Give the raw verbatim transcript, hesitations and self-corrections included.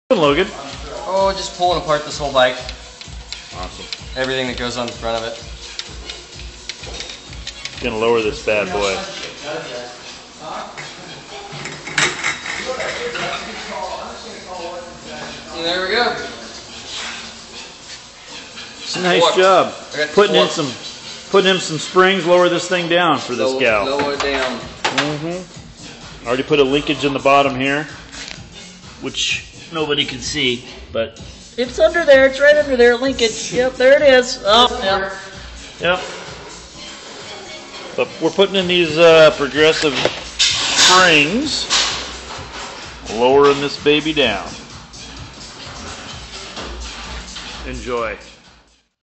Logan? Oh, just pulling apart this whole bike. Awesome. Everything that goes on the front of it. Gonna lower this bad boy. And there we go. Nice job. Putting in some, putting in some springs. Lower this thing down for this lower, gal. Lower it down. Mm-hmm. Already put a linkage in the bottom here, which nobody can see, but it's under there. It's right under there. Linkage. Yep, there it is. Oh, yep. Yep. But we're putting in these uh, progressive springs, lowering this baby down. Enjoy.